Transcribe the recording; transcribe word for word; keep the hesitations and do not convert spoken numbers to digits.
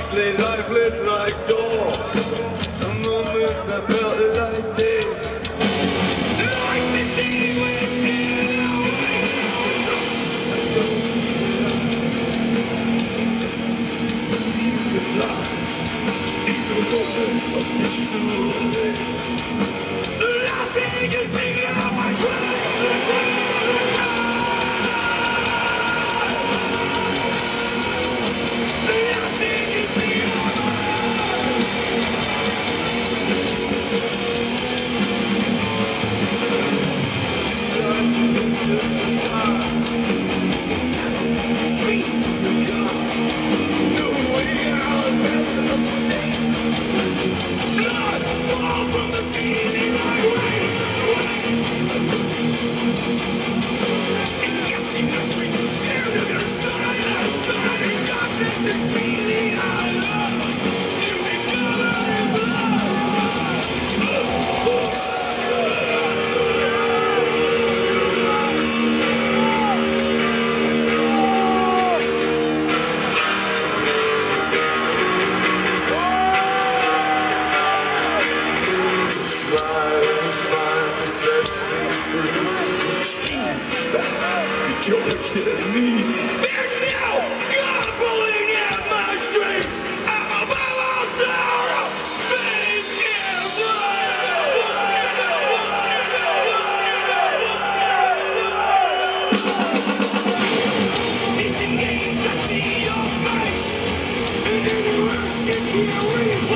lay lifeless like door. A moment that felt like this, like the day when Jesus, you the light, you the moment of this truth. Nothing is bigger than my dreams. Sets me free. Steve's back. George and me. There's no God pulling at my strings. I'm above all sorrow. Thank you. Disengaged, I see your face. And anywhere you can't wait.